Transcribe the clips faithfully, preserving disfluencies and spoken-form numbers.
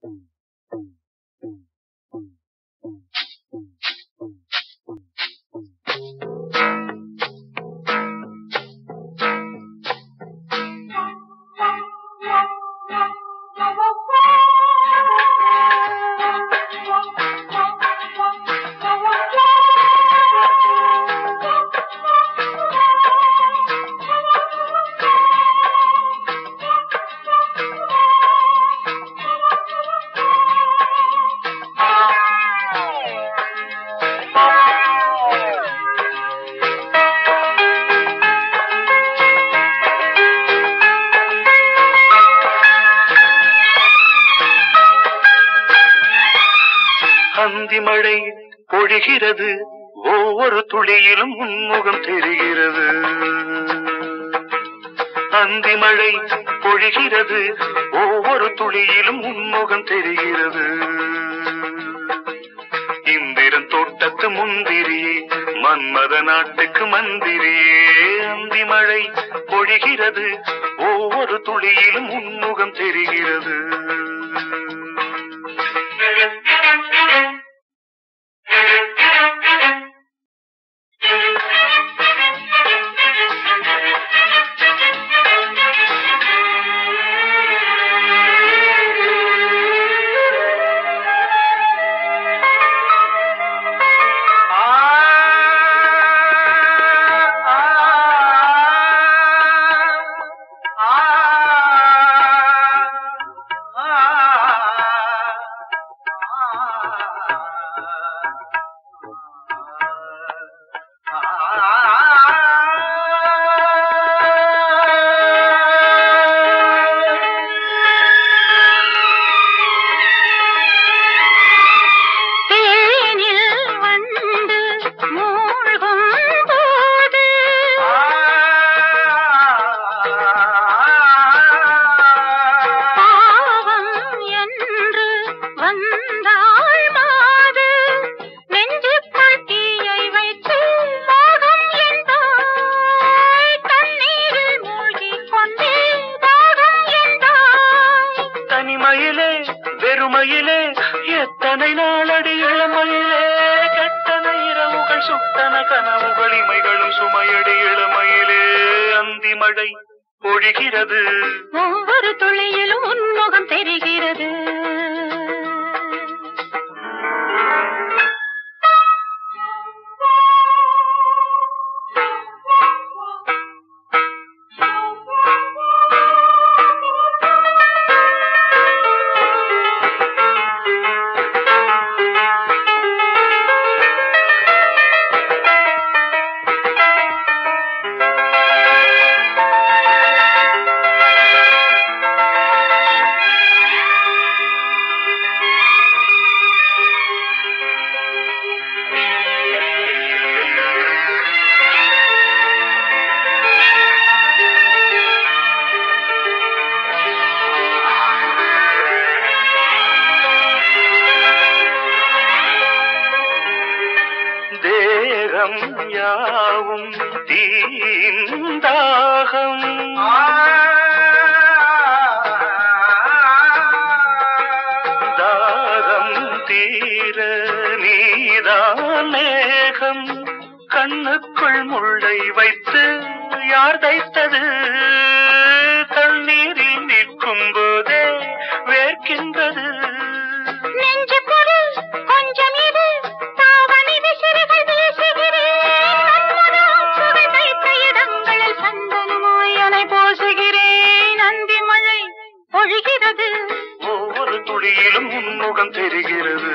அந்தி மழை பொழிகிறது, ஒவ்வொரு துளியிலும் உன்முகம் தெரிகிறது. அந்தி மழை பொழிகிறது, ஒவ்வொரு துளியிலும் உன்முகம் தெரிகிறது. இந்திரன் தோட்டத்து முந்திரியே, மன்மத நாட்டுக்கு மந்திரியே. அந்தி மழை பொழிகிறது, ஒவ்வொரு துளியிலும் உன்முகம் தெரிகிறது. வெறுமையிலே எத்தனை நாளடி இளமையிலே கெட்டன இரவுகள் சுட்டன கனவுகள் இமைகளும் சுமையடி இளமையிலே. அந்தி மழை பொழிகிறது, ஒவ்வொரு துளியிலும் உன்முகம் தெரிகிறது. தேகம் யாவும் தீந்தாகம், தாகம் தீர நீதான் மேகம். கண்ணுக்குள் முள்ளை வைத்து யார் தைத்தது? தண்ணீரில் நிற்கும் போதே வேர்க்கின்றது. ஒவ்வொரு துளியிலும் உன்முகம் தெரிகிறது.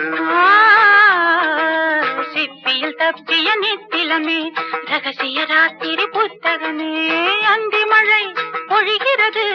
சிப்பியில் தப்பிய நித்திலமே, ரகசிய ராத்திரி புத்தகமே. அந்தி மழை பொழிகிறது.